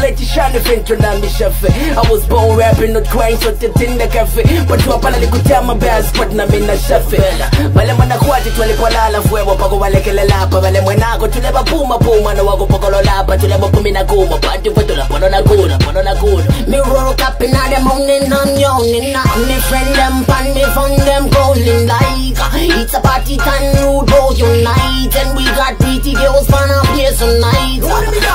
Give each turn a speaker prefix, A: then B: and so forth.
A: plate shine ventro na mishafe. I was born rapping, not crying, so the in the cafe. But you apala likutama best, but na mina shafe. Bale mwana kwati twali kwa lala fuego pako wale kele lapa. Bale mwana ko tuleba puma puma na wago pako lolapa. Tuleba kumina kuma, pati wetu la pono na kuna, pono na kuna.
B: Me roll up in the morning, I'm yawning. Me friend them pan, me fun them calling like it's a party time, rude boys unite. And we got pretty girls for a place tonight.